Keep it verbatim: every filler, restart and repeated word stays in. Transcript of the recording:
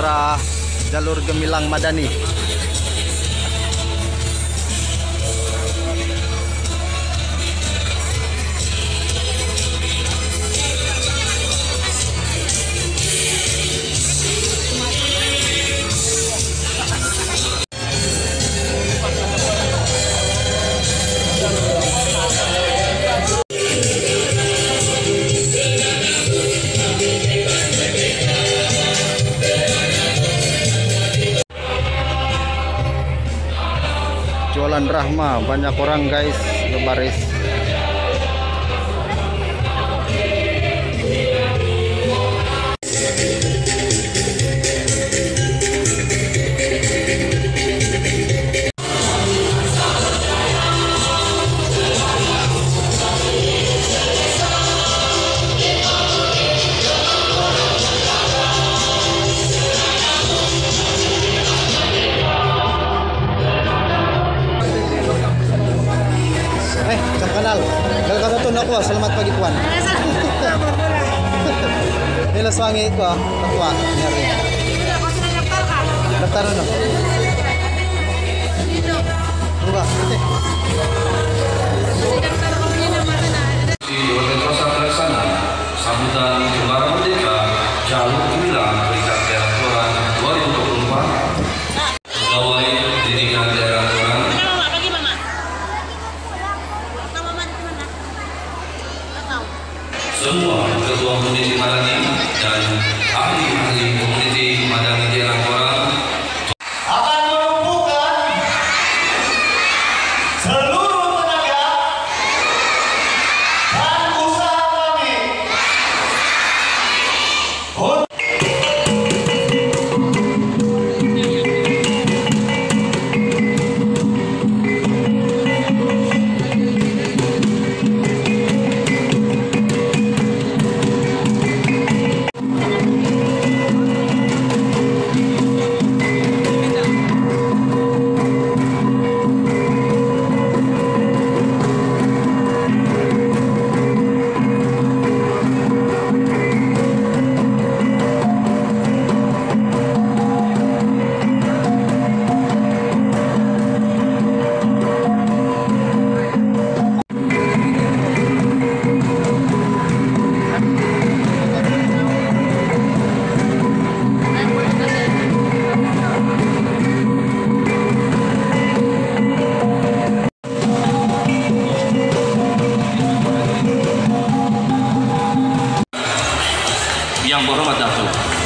Lurah jalur Gemilang Madani. Jualan Rahma, banyak orang guys berbaris. Eh, sa kanal. Galkasatun ako, selamat pagi tuan. Nilas wangi ko, tatwa, nyari. Daftar ano? Coba. Di Dewan Pelaksana sambutan Kembara Merdeka Jalur Gemilang Berikat Daerah Kelurahan dua ribu dua puluh empat. Pegawai Pendidikan Daerah Kelurahan. Semua ketua komuniti Madani dan ahli-ahli komuniti Madani daerah Kelurahan akan menumpukan seluruh tenaga dan usaha kami untuk yang berhormat Datuk